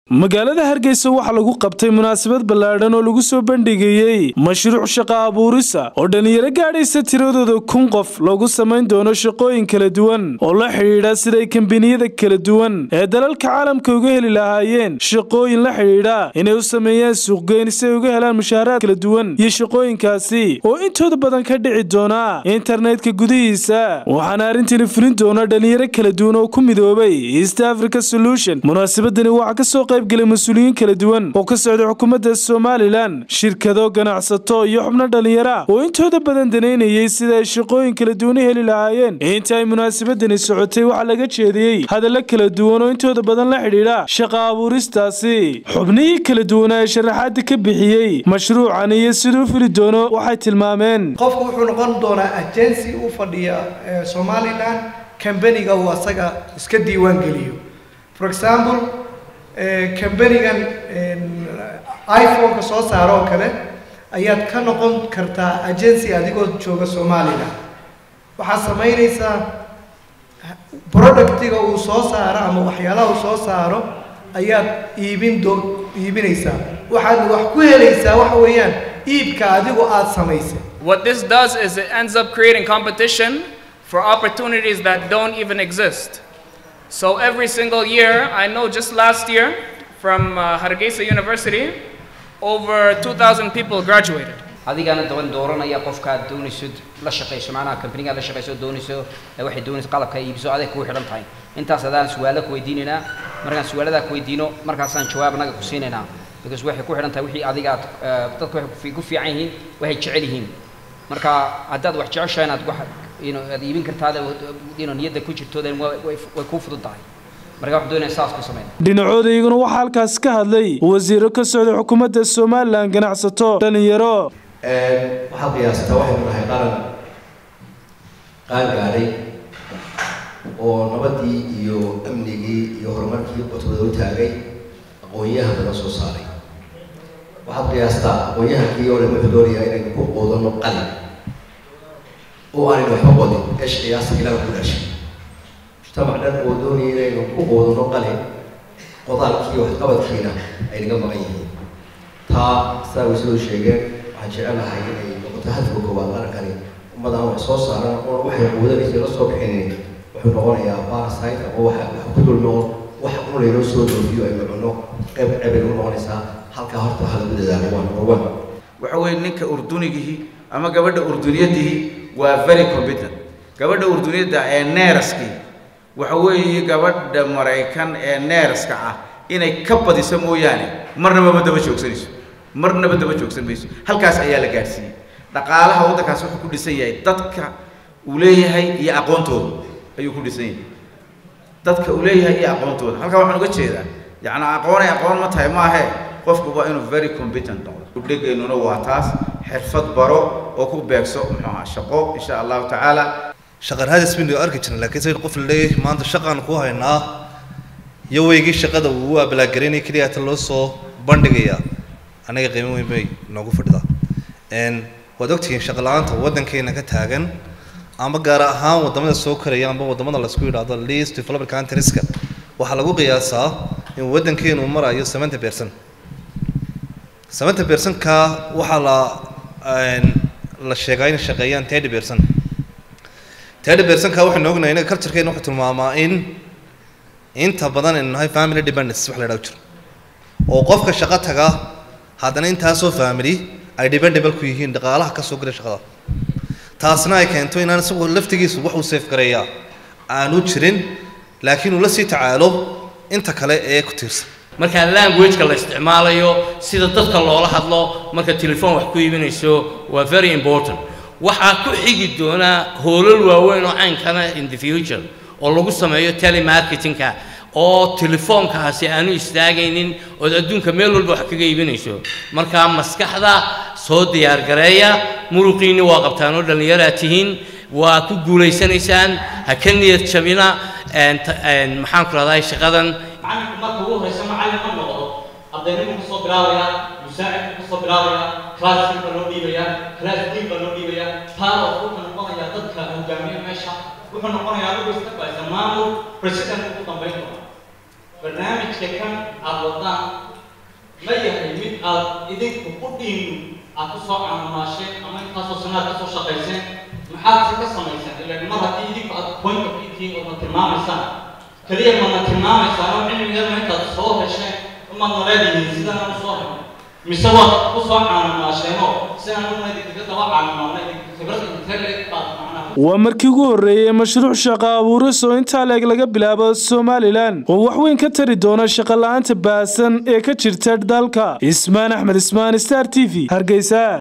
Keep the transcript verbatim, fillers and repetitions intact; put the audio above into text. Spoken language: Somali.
magaalada Hargeysa waxa lagu qabtay munaasabad ballaadhan oo lagu soo bandhigayay mashruuc shaqo abuurisa oo dhalinyaro gaadhaysa tiradooda kun qof lagu sameyn doono shaqooyin kala duwan oo la xiriira sida kambaniyada kala duwan ee dalalka caalamka uga heli lahaayeen shaqooyin la xiriira inay u sameeyaan suuqgeyn si ay uga helaan mushaaraad kala duwan iyo shaqooyinkaasi oo intooda badan ka dhici doona internetka gudihiisa waxaana arrintan fulin doona dhalinyaro kala duwan oo ku midoobay East Africa Solution munaasabadani waxa ka soo qaybgalay mas'uuliyiin kala duwan oo ka socda xukuumadda Soomaaliland shirkado ganacsato iyo xubno dhalinyaro oo intooda badan daneynayay sida ay shaqooyin kala duwan heli lahaayeen inta ay munaasabadani socotay waxa laga jeediyay hadallo kala duwan oo intooda badan la xiriira shaqo abuuristaasi xubnihii kala duwan ee sharaxaad ka bixiyay mashruucan iyo sidoo fili doono waxay tilmaameen qofku wuxuu noqon doonaa agency u fadhiya Soomaaliland company-ga uu asaga iska diiwaan geliyo for example company-gan iPhone ka soo saaro kale ayaad ka noqon kartaa agency adigoo jooga Soomaaliland waxa sameynaysa product-iga uu soo saaro ama waxyaalaha uu soo saaro ayaad iibin doo iibinaysa waxaad wax ku helaysaa wax weeyaan iibka adigu aad samaysay. What this does is it ends up creating competition for opportunities that don't even exist. So every single year, I know just last year from uh, Hargeisa University, over two thousand people graduated. adigana doon dooranaya qofka doonayso la shaqeeyo macnaha company-ga la shaqeeyo doonayso waxay doonayso qalabka iibso adeeg ku xidhan tahay intaas adaan su'aalo ku weydiinayna markaan su'aalada ku weydiino markaas aan jawaab naga ku siinayna because waxay ku xidhan tahay wixii adiga dadku waxay ku fiican yihiin waxay jecel yihiin marka haddaad wax jeceshahay inaad wax ino iibin kartaa ino niyada ku jirto way ku fududahay marka wax doonaysa saas ku sameeyay dhinacooda iyaguna waxa halkaas ka hadlay wasiiro ka socda xukuumadda Soomaaliland ganacsato dhalinyaro ee waxa qiyaasta waxay nahay qaran qaan gaaray oo nabadii iyo amnigii iyo horumarkii qotobada u taagay aqoonyaha badan soo saaray waxa qiyaasta aqoonyahankii oo lama doonaya inay ku qoodano qalin oo aan waxba qodin ايش qiyaasta ilaa ku dhashay mujtamacdan oo doonaya inay ku qoodano qalin qodaalkii wax qabadkiina ay naga maqan yihiin taa saa soo sheegay jecelahay inay noqoto hadalka koowaad qarankani ummadda wax soo saaran oo waxay quudanayso la soo bixinay wuxuu noqonayaa parasite ama waxa ku dulmo wax uu leeyahay soo doofiyo ay cuno qayb cebel u noqonaysaa halka horta hal dadaalo waa number one waxa weey ninka urdunigihi ama gabadha urduniyadihi waa very competent gabadha urduniyada ee neerski waxa weey gabadha Mareykan ee neerska ah inay ka badiso mooyaane marnaba ma daba joogsanayso marnaba daba joogsan mayso halkaas ayaa la gaarsiiyay dhaqaalaha waddankaas wuxuu ku dhisan yahay dadka uu leeyahay iyo aqoontooda ayuu ku dhisan yahay dadka uu leeyahay iyo aqoontooda halka waxaan uga jeedaa yacni aqoon ay aqoon ma tahay ma aha qofku waa inuu very competent noqdo dhigeenuna waa taas xirfad baro oo ku beegso muxuu shaqo insha Allah ta'ala shaqar hadis min arki jirnaa laakiin say qof leeyahay maanta shaqan ku haynaa iyo weeygi shaqada uu abla gareynay kaliya ta loo soo bandhigayaa anaga qiimo weyn bay noogu fadhidaa een wad ogtiin shaqo la'aanta waddankeena ka taagan ama gaar ahaan wadamada soo koraya ama wadamada la isku yiraahdo least developed countries ka waxa lagu qiyaasaa in waddankeenu uu marayo seventy percent seventy percent ka waxa la een la sheegay in shaqeeyaan thirty percent thirty percent ka waxa noognahay in culture-keena wuxuu tilmaamaa in inta badan in family dependence wax la yiraahdo oo qofka shaqo taga haddana intaasoo family ay dependable ku yihiin dhaqaalaha ka soo galay shaqada taasna ay keento inaan isagu laftigiisu wax uu safe gareeyaa aanu jirin laakiin uu la sii tacaalo inta kale ee ku tiirsan marka language-ka la isticmaalayo sida dadka loola hadlo marka telefoon wax ku iibinayso waa very important waxa ku xigi doona howlal waaweyn oo caankana in the future oo lagu sameeyo telemarketing-ka oo telefoonkaasi aanu istaagaynin oo adduunka meel walba wax kaga iibinayso marka maskaxda soo diyaar gareeya muruqiina waa qabtaan oo dhalinyaro tihiin waa ku guuleysanaysaan ha ka niyad jabina een maxaan ku raadayay shaqadan macallinka marka uu horeysa macallin ma noqdo ardaydu ku soo bilaabaya musaacid ku soo bilaabaya classroom ka loo dhiibaya class team ka loo dhiibaya taa oo ku noqonaya dadka hogaamiya meesha wuxuu noqonayaa lagu isticmaalayo maamul president ku dambeeyo barnaamijka kan aad wadaan ma yahay mid aad idinku u dhiin aad ku soo caanumaasheen ama intaasoo sanaad ka soo shaqayseen maxaad si ka samayseen ilaa mar haddii idinku aad point of view oo tilmaamaysaan kaliya mana tilmaamaysaan oo cilmigeedna intaad soo hesheen umaad naleedihiin sidaan u soo helay mise waad ku soo caanumaasheenoo sidaan una idinkaga daba caanumaanay khibrad inteleg baad macnaha waa markii ugu horreeyay mashruuc shaqo abuuris oo intaa leeg laga bilaabo Somaliland oo wax weyn ka tari doona shaqo la'aanta baasan ee ka jirta dalka. Ismaan Axmed Ismaan, Star T V, Hargeysa.